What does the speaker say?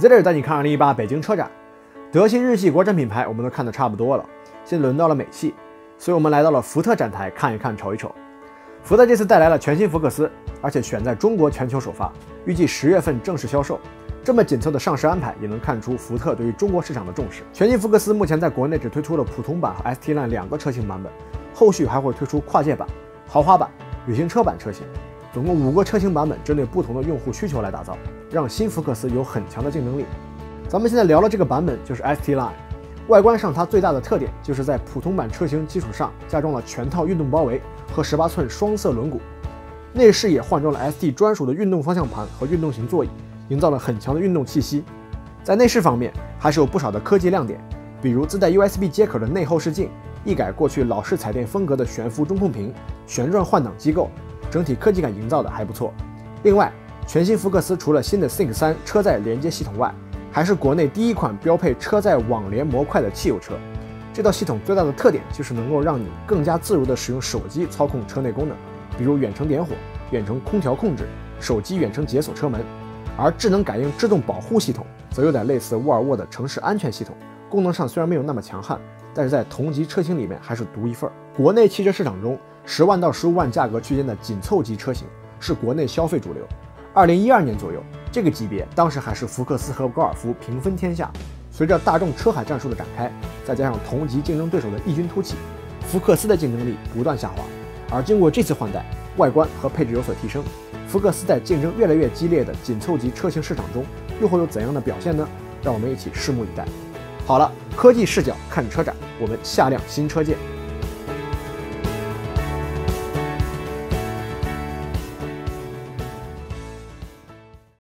Ziller 带你看2018北京车展。德系、日系国产品牌我们都看得差不多了，现在轮到了美系，所以我们来到了福特展台看一看、瞅一瞅。福特这次带来了全新福克斯，而且选在中国全球首发，预计10月份正式销售。这么紧凑的上市安排，也能看出福特对于中国市场的重视。全新福克斯目前在国内只推出了普通版和 ST Line 2个车型版本，后续还会推出跨界版、豪华版、旅行车版车型，总共5个车型版本，针对不同的用户需求来打造，让新福克斯有很强的竞争力。咱们现在聊的这个版本就是 ST Line， 外观上它最大的特点就是在普通版车型基础上加装了全套运动包围和18寸双色轮毂，内饰也换装了 ST 专属的运动方向盘和运动型座椅，营造了很强的运动气息。在内饰方面还是有不少的科技亮点，比如自带 USB 接口的内后视镜，一改过去老式彩电风格的悬浮中控屏，旋转换挡机构，整体科技感营造的还不错。另外，全新福克斯除了新的 Sync 3车载连接系统外，还是国内第一款标配车载网联模块的汽油车。这套系统最大的特点就是能够让你更加自如地使用手机操控车内功能，比如远程点火、远程空调控制、手机远程解锁车门。而智能感应制动保护系统则有点类似沃尔沃的城市安全系统，功能上虽然没有那么强悍，但是在同级车型里面还是独一份。国内汽车市场中10万到15万价格区间的紧凑级车型是国内消费主流。2012年左右，这个级别当时还是福克斯和高尔夫平分天下。随着大众车海战术的展开，再加上同级竞争对手的异军突起，福克斯的竞争力不断下滑。而经过这次换代，外观和配置有所提升，福克斯在竞争越来越激烈的紧凑级车型市场中又会有怎样的表现呢？让我们一起拭目以待。好了，科技视角看车展，我们下辆新车见。